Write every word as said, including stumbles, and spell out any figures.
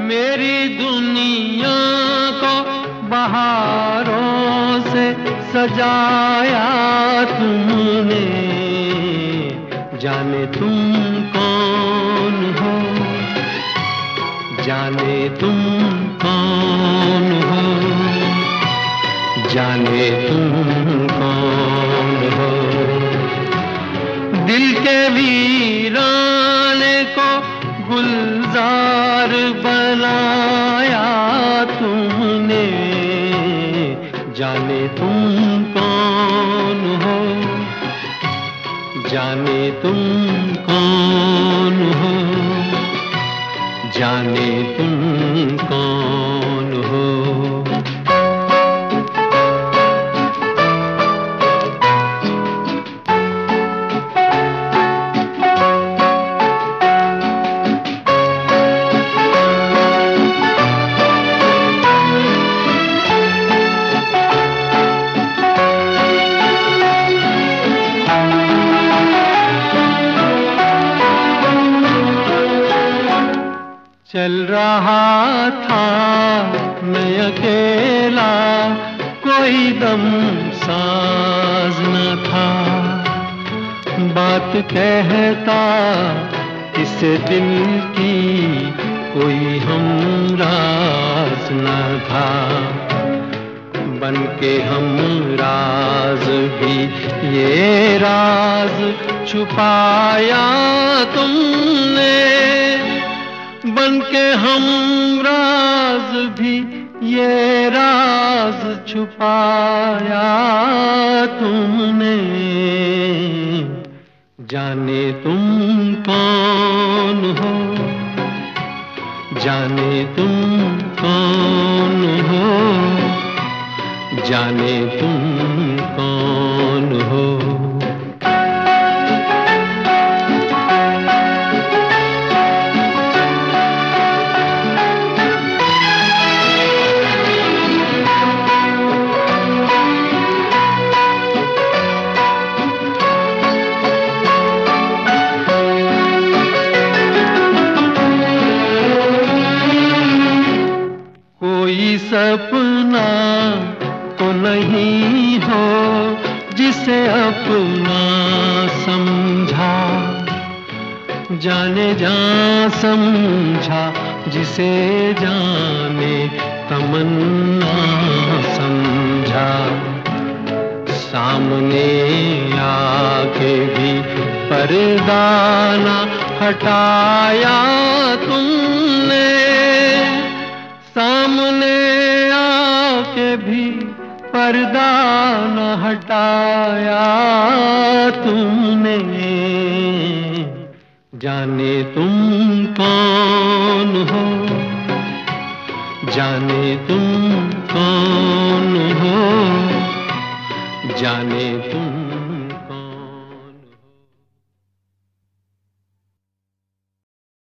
मेरी दुनिया को बहारों से सजाया तुमने, जाने तुम कौन हो, जाने तुम कौन हो, जाने तुम कौन हो। दिल के वीराने को गुलजार बनाया तुमने, जाने तुम कौन हो, जाने तुम कौन हो, जाने तुम कौन हो। चल रहा था मैं अकेला, कोई दम साज न था, बात कहता इस दिल की कोई हमराज न था। बन के हमराज भी ये राज छुपाया तुमने, बन के हमराज भी ये राज छुपाया तुमने, जाने तुम कौन हो, जाने तुम कौन हो, जाने तुम कौन हो। कोई सपना तो नहीं हो जिसे अपना समझा, जाने जा समझा जिसे जाने तमन्ना समझा। सामने आके भी पर्दा न हटाया तुमने, सामने आके भी पर्दा न हटाया तुमने, जाने तुम कौन हो, जाने तुम कौन हो, जाने तुम